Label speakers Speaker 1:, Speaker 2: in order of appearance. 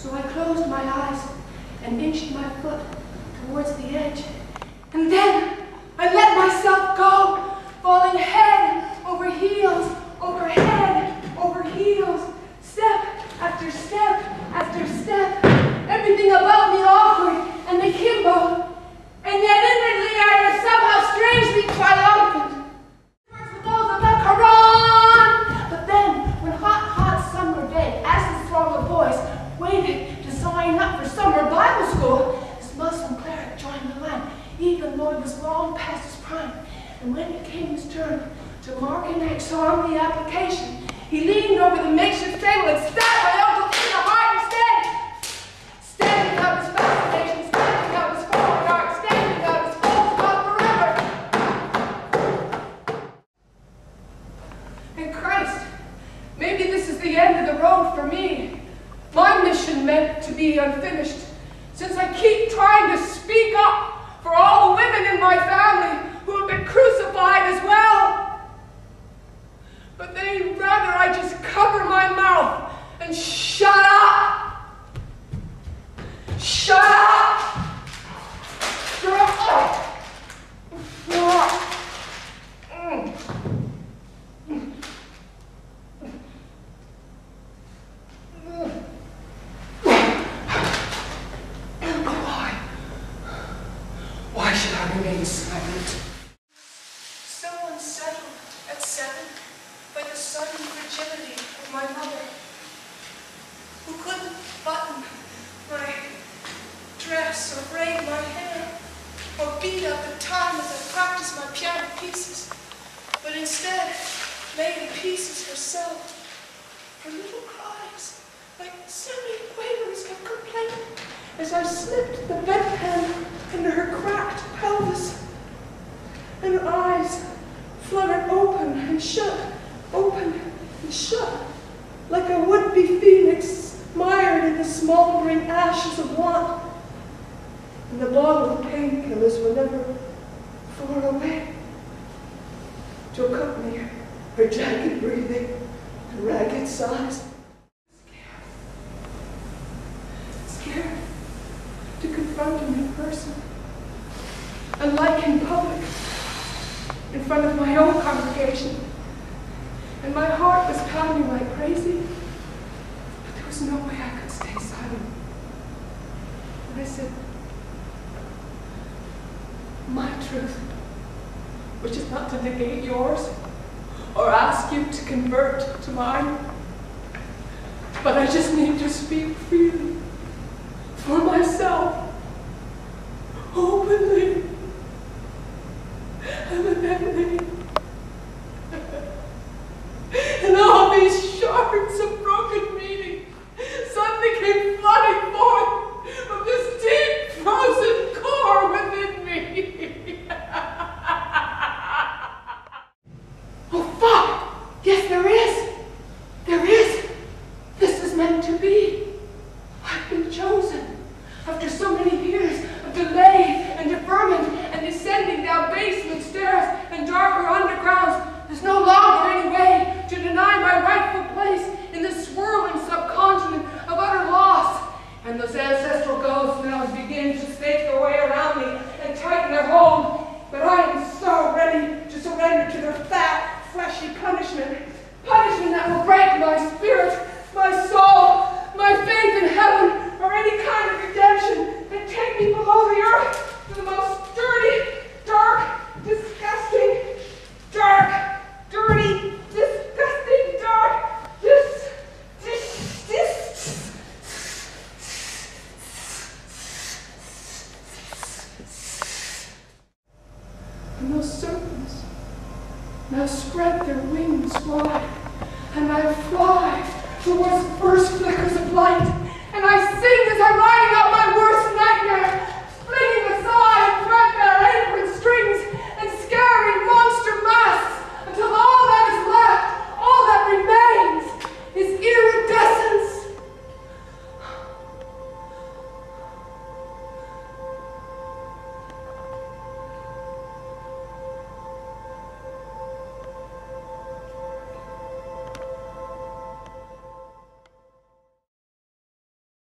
Speaker 1: So I closed my eyes and inched my foot towards the edge. And then I let myself go, falling head over heels, over head over heels, step after step after step, everything about me awkward and akimbo, and yet inwardly I was somehow strangely triumphant. With those of the Quran! But then, when hot summer day, as the throng of boys waited to sign up for summer Bible school, this Muslim cleric joined the line, even though he was long past his prime. And when it came his turn to mark an X on the application, he leaned over the makeshift table and stabbed my uncle in the heart instead. Standing out his fascination, standing out his forward arc, standing out his full stop forever. And Christ, maybe this is the end of the road for me. My mission meant to be unfinished, since I keep trying to speak up for all the women in my family who have been crucified as well. But they'd rather I just cover my mouth and shut up. Shut up. Shut up. Why should I remain silent? So unsettled at 7 by the sudden fragility of my mother, who couldn't button my dress or braid my hair or beat up the time as I practiced my piano pieces, but instead made the pieces herself. Her little cries, like semi-quavers of complaint, as I slipped the bedpan under her cracked pelvis, and her eyes fluttered open and shut, like a would-be phoenix mired in the smoldering ashes of want. And the bottle of painkillers were never far away to accompany her jagged breathing and ragged sighs. Scared to confront him in person, and like in public, in front of my own congregation. And my heart was pounding like crazy, but there was no way I could stay silent. And I said, my truth, which is not to negate yours or ask you to convert to mine, but I just need to speak freely for myself, openly, and evidently. And all these shards of broken meaning suddenly came flooding forth from this deep frozen core within me. Oh, fuck! Yes, there is. There is. This is meant to be. I've been chosen. After so many years of delay and deferment and descending down basement stairs and darker undergrounds, there's no longer any way to deny my rightful place in this swirling subcontinent of utter loss. And those ancestral ghosts now begin to snake their way around me and tighten their hold. But I am so ready to surrender to their fat, fleshy punishment. Punishment that will break my spirit, my soul, my faith in heaven, or any kind of redemption, and take me below the earth to the most dirty, dark, disgusting, dark, dirty, disgusting, dark, And those serpents now spread their wings wide, and I fly towards the first flickers of light, and I sing as I'm riding up